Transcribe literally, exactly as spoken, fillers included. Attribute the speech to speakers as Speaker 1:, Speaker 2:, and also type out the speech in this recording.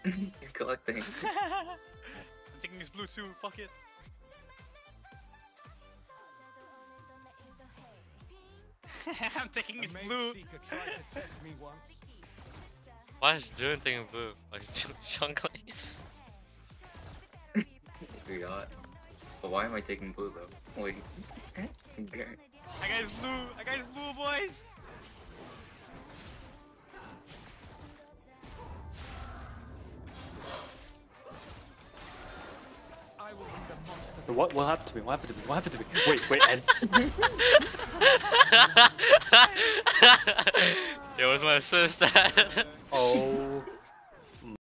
Speaker 1: He's collecting.
Speaker 2: I'm taking his blue too, fuck it. I'm taking his blue.
Speaker 3: Why is June taking blue? Like Shankly.
Speaker 1: We got. But why am I taking blue though? Wait. Okay.
Speaker 2: I got his blue. I got his blue, boys.
Speaker 4: What what happened to me? What happened to me? What happened to me? Wait, wait, and
Speaker 3: It was my sister.
Speaker 4: oh.